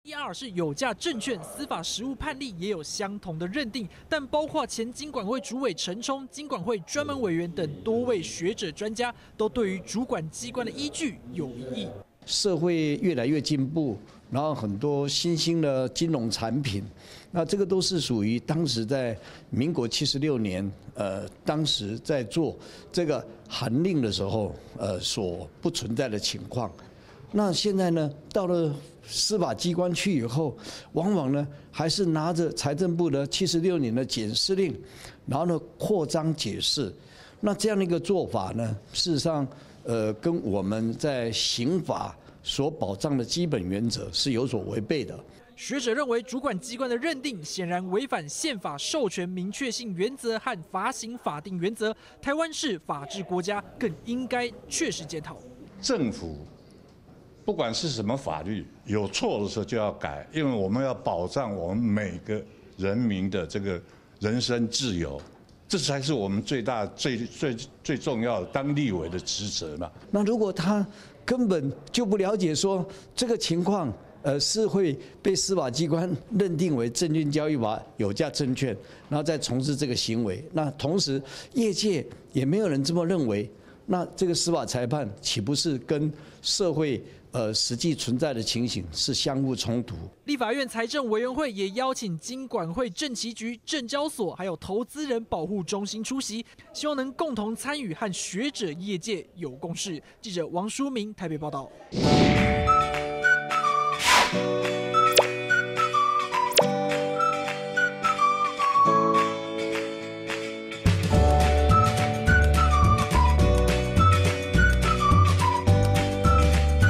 第二是有价证券司法实务判例也有相同的认定，但包括前金管会主委陈冲、金管会专门委员等多位学者专家，都对于主管机关的依据有异议。 社会越来越进步，然后很多新兴的金融产品，那这个都是属于当时在民国76年，当时在做这个函令的时候，所不存在的情况。那现在呢，到了司法机关去以后，往往呢还是拿着财政部的76年的检视令，然后呢扩张解释。那这样的一个做法呢，事实上，跟我们在刑法所保障的基本原则是有所违背的。 学者认为，主管机关的认定显然违反宪法授权明确性原则和罚刑法定原则。台湾是法治国家，更应该确实检讨。 政府不管是什么法律，有错的时候就要改，因为我们要保障我们每个人民的这个人身自由，这才是我们最大、最重要的当立委的职责嘛。 那如果他根本就不了解说这个情况，是会被司法机关认定为证券交易法有价证券，然后再从事这个行为，那同时业界也没有人这么认为，那这个司法裁判岂不是跟社会实际存在的情形是相互冲突？ 立法院财政委员会也邀请金管会、证期局、证交所还有投资人保护中心出席，希望能共同参与和学者业界有共识。记者王书明台北报道。